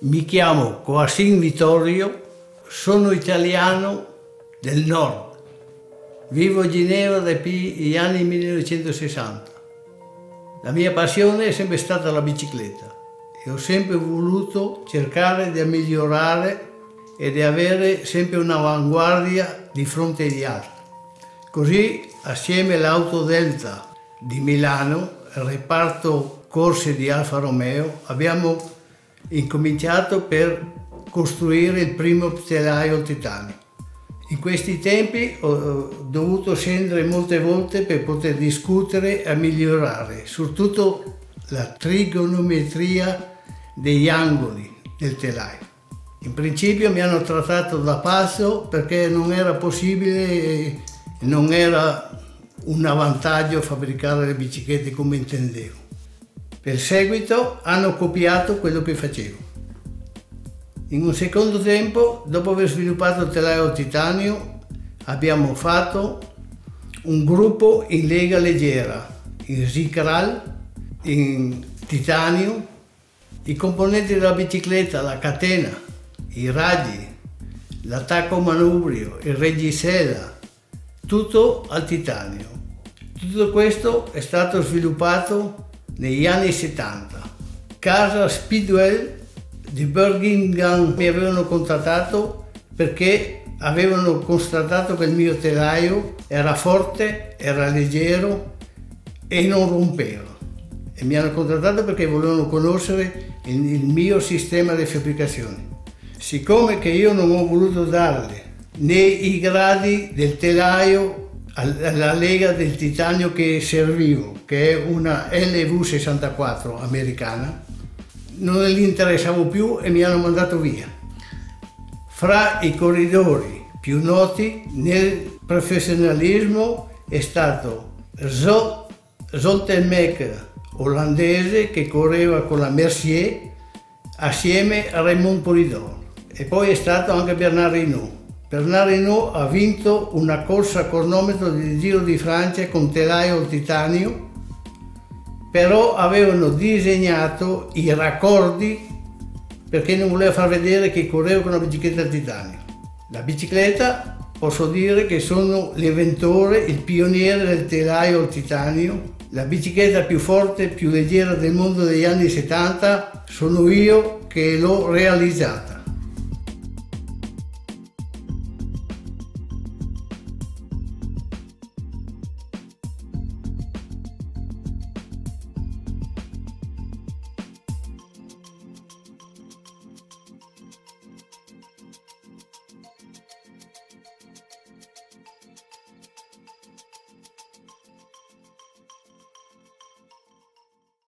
Mi chiamo Joacim Vittorio, sono italiano del nord. Vivo a Ginevra dagli anni 1960. La mia passione è sempre stata la bicicletta e ho sempre voluto cercare di migliorare e di avere sempre un'avanguardia di fronte agli altri. Così, assieme all'Auto Delta di Milano, il reparto corse di Alfa Romeo, abbiamo incominciato per costruire il primo telaio titanio. In questi tempi ho dovuto scendere molte volte per poter discutere e migliorare, soprattutto la trigonometria degli angoli del telaio. In principio mi hanno trattato da pazzo perché non era possibile, non era un vantaggio fabbricare le biciclette come intendevo. Per seguito hanno copiato quello che facevo. In un secondo tempo, dopo aver sviluppato il telaio titanio, abbiamo fatto un gruppo in lega leggera, in Zicral, in titanio, i componenti della bicicletta, la catena, i raggi, l'attacco manubrio, il reggisella, tutto al titanio. Tutto questo è stato sviluppato negli anni 70. Casa Speedwell di Birmingham mi avevano contattato perché avevano constatato che il mio telaio era forte, era leggero e non rompeva. E mi hanno contattato perché volevano conoscere il mio sistema di fabbricazione. Siccome che io non ho voluto darle né i gradi del telaio alla lega del titanio che servivo, che è una LV64 americana, non gli interessavo più e mi hanno mandato via. Fra i corridori più noti nel professionalismo è stato Zoltelmek, olandese, che correva con la Mercier assieme a Raymond Poulidor, e poi è stato anche Bernard Hinault. Bernard Hinault ha vinto una corsa a cronometro del Giro di Francia con telaio al titanio, però avevano disegnato i raccordi perché non voleva far vedere che correvo con una bicicletta al titanio. La bicicletta, posso dire che sono l'inventore, il pioniere del telaio al titanio. La bicicletta più forte e più leggera del mondo degli anni 70 sono io che l'ho realizzata.